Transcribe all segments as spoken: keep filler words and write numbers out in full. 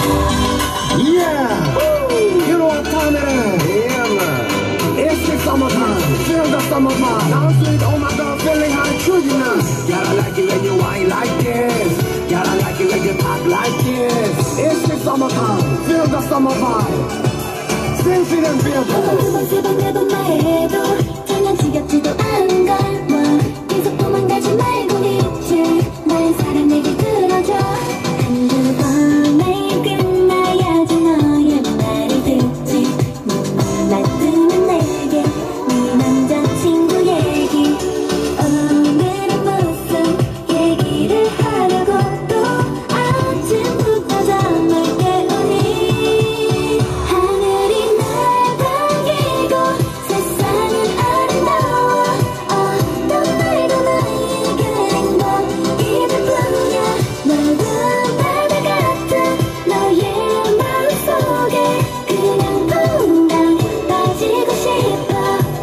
Yeah, you know what time it is? Yeah, man. It's the summertime, feel the summertime. Now sweet, oh my God, feeling how true you now. Gotta like it when you whine like this. Gotta like it when you talk like this. It's the summertime, feel the summer vibe. Sing, feel and feel good. 두번 세번 네번 말해도 장난치 같지도 않은 걸 뭐 계속 도망가지 말고 이제 나의 사랑 내게 들어줘. 한두 번에 끝나야지 너의 말을 듣지. 눈만 뜨면 내게 네 남자친구 얘기. 오늘은 무슨 얘기를 하려고 또 아침부터 잠을 깨우니. 하늘이 날 반기고 세상은 아름다워. 어떤 말도 나에게 행복이 뿐이야. 넓은 바다 같은 너의 마음속에 그냥 퐁당 빠지고 싶어.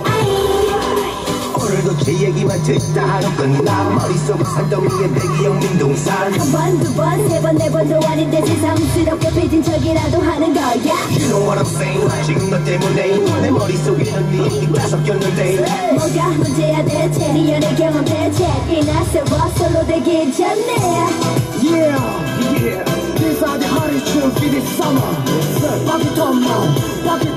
아이 오늘도 제 얘기만 듣다 하루 끝나 머릿속은 산더미에 배기형 민둥산. 한 번, 두 번, 세 번, 네 번도 아닌데 새삼스럽게 삐진 척이라도 하는 거야. You know what I'm saying? 지금 너 때문에 내 머릿속에는 네 얘기가 섞였는데 뭐가 문제야 대체 네 연애 경험 대체 이나 세워 솔로 되기 전에. Yeah, yeah. These are the hottest tunes for this summer. Pop it on now, pop it